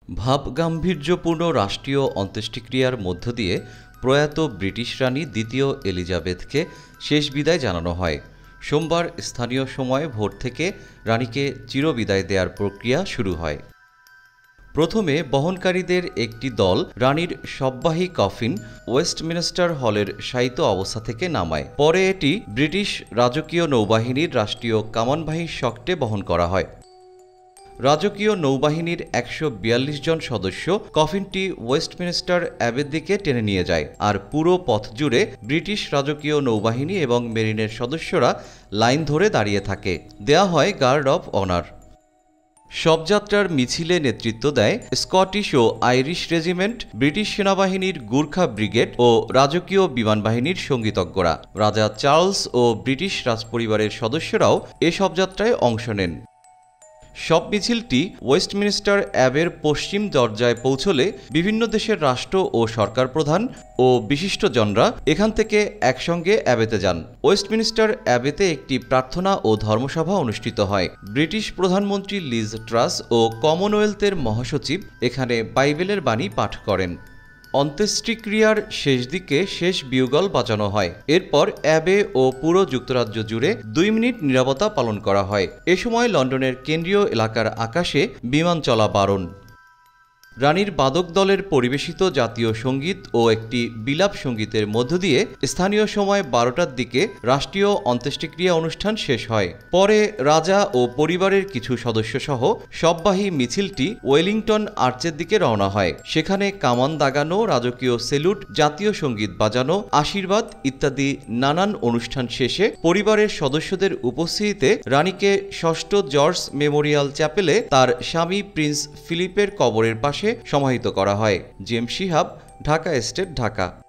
ভাবগাম্ভীর্যপূর্ণ রাষ্ট্রীয় অন্ত্যেষ্টিক্রিয়ার মধ্য দিয়ে প্রয়াত ব্রিটিশ রানী দ্বিতীয় এলিজাবেথকে শেষ বিদায় জানানো হয়। সোমবার স্থানীয় সময় ভোর থেকে রানীকে চিরবিদায় দেওয়ার প্রক্রিয়া শুরু হয়। প্রথমে বহনকারীদের একটি দল রানীর শববাহী কফিন ওয়েস্টমিনস্টার হলের শায়িত অবস্থা থেকে নামায়। পরে এটি ব্রিটিশ রাজকীয় নৌবাহিনীর রাষ্ট্রীয় কামানবাহী শকটে বহন করা হয়। রাজকীয় নৌবাহিনীর ১৪২ জন সদস্য কফিনটি ওয়েস্টমিনস্টার অ্যাবের দিকে টেনে নিয়ে যায়, আর পুরো পথ জুড়ে ব্রিটিশ রাজকীয় নৌবাহিনী এবং মেরিনের সদস্যরা লাইন ধরে দাঁড়িয়ে থাকে। দেয়া হয় গার্ড অব অনার। শবযাত্রার মিছিলে নেতৃত্ব দেয় স্কটিশ ও আইরিশ রেজিমেন্ট, ব্রিটিশ সেনাবাহিনীর গুর্খা ব্রিগেড ও রাজকীয় বিমানবাহিনীর সঙ্গীতজ্ঞরা। রাজা চার্লস ও ব্রিটিশ রাজপরিবারের সদস্যরাও এ শবযাত্রায় অংশ নেন। শব মিছিলটি ওয়েস্টমিনস্টার অ্যাবের পশ্চিম দরজায় পৌঁছলে বিভিন্ন দেশের রাষ্ট্র ও সরকার প্রধান ও বিশিষ্টজনরা এখান থেকে একসঙ্গে অ্যাবেতে যান। ওয়েস্টমিনস্টার অ্যাবেতে একটি প্রার্থনা ও ধর্মসভা অনুষ্ঠিত হয়। ব্রিটিশ প্রধানমন্ত্রী লিজ ট্রাস ও কমনওয়েলথের মহাসচিব এখানে বাইবেলের বাণী পাঠ করেন। অন্ত্যেষ্টিক্রিয়ার শেষ দিকে শেষ বিউগল বাজানো হয়। এরপর অ্যাবে ও পুরো যুক্তরাজ্য জুড়ে ২ মিনিট নীরবতা পালন করা হয়। এ সময় লন্ডনের কেন্দ্রীয় এলাকার আকাশে বিমান চলা বারণ। রানীর বাদক দলের পরিবেশিত জাতীয় সঙ্গীত ও একটি বিলাপ সঙ্গীতের মধ্য দিয়ে স্থানীয় সময় ১২টার দিকে রাষ্ট্রীয় অন্ত্যেষ্টিক্রিয়া অনুষ্ঠান শেষ হয়। পরে রাজা ও পরিবারের কিছু সদস্যসহ শববাহী মিছিলটি ওয়েলিংটন আর্চের দিকে রওনা হয়। সেখানে কামান দাগানো, রাজকীয় সেলুট, জাতীয় সঙ্গীত বাজানো, আশীর্বাদ ইত্যাদি নানান অনুষ্ঠান শেষে পরিবারের সদস্যদের উপস্থিতিতে রানীকে ষষ্ঠ জর্জ মেমোরিয়াল চ্যাপেলে তার স্বামী প্রিন্স ফিলিপের কবরের পাশে সমাহিত করা হয়। James Shihab, Dhaka state, Dhaka.